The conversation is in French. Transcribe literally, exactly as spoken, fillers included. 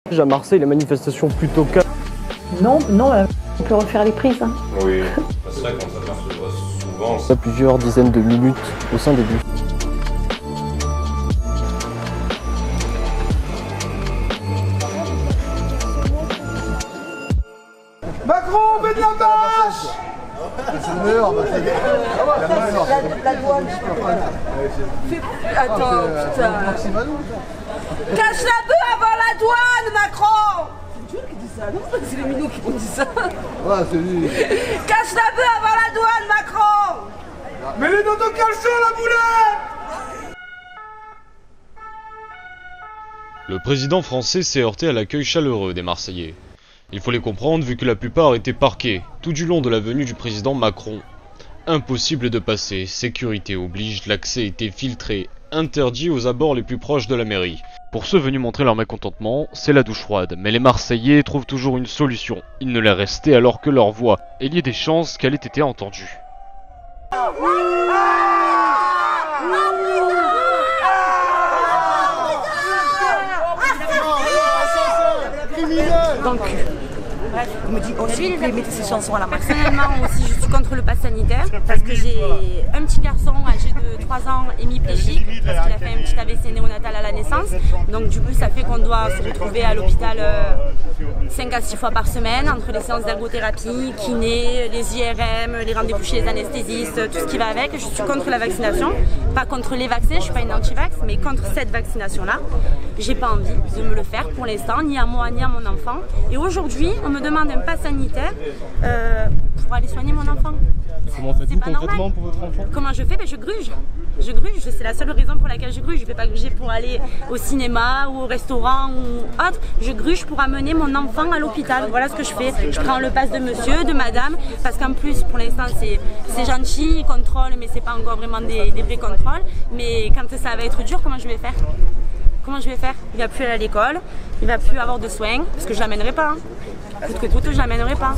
À Marseille, les manifestations plutôt calmes. Non, non, euh, on peut refaire les prises. Hein. Oui, c'est vrai qu'on s'aperçoit souvent. Ça plusieurs dizaines de minutes au sein des bus. Macron, fais de la marche! C'est le meilleur, bah, c'est La douane. Attends, putain. Cache la bœuf avant la douane, Macron! C'est Dieu qui dit ça, non? C'est les minots qui ont dit ça. Ouais, c'est lui. Cache la bœuf avant la douane, Macron! Mets les dodos calcio, la boulette! Le président français s'est heurté à l'accueil chaleureux des Marseillais. Il faut les comprendre vu que la plupart étaient parqués tout du long de la venue du président Macron. Impossible de passer, sécurité oblige, l'accès était filtré, interdit aux abords les plus proches de la mairie. Pour ceux venus montrer leur mécontentement, c'est la douche froide, mais les Marseillais trouvent toujours une solution. Il ne les restait alors que leur voix, et il y a des chances qu'elle ait été entendue. Dans le cul. Bref, il me dit aussi, vous pouvez mettre ces chansons à la marche. Personnellement aussi, je suis contre le pass sanitaire parce que j'ai un petit garçon âgé de trois ans hémiplégique parce qu'il a fait un petit A V C néonatal à la naissance. Donc du coup, ça fait qu'on doit se retrouver à l'hôpital euh, cinq à six fois par semaine entre les séances d'ergothérapie, kiné, les I R M, les rendez-vous chez les anesthésistes, tout ce qui va avec. Je suis contre la vaccination, pas contre les vaccins, je suis pas une anti-vax, mais contre cette vaccination-là. J'ai pas envie de me le faire pour l'instant, ni à moi ni à mon enfant. Et aujourd'hui, on me demande un pass sanitaire euh, pour aller soigner mon enfant. Comment faites-vous concrètement pour votre enfant? Comment je fais? Ben, je gruge. Je gruge, c'est la seule raison pour laquelle je gruge. Je ne fais pas gruger pour aller au cinéma ou au restaurant ou autre. Je gruge pour amener mon enfant à l'hôpital. Voilà ce que je fais. Je prends le pass de monsieur, de madame, parce qu'en plus, pour l'instant, c'est gentil, ils contrôlent, mais c'est pas encore vraiment des, des vrais contrôles. Mais quand ça va être dur, comment je vais faire? Comment je vais faire? Il va plus aller à l'école, il va plus avoir de soins, parce que je l'amènerai pas. Hein. Coûte que coûte, je l'amènerai pas.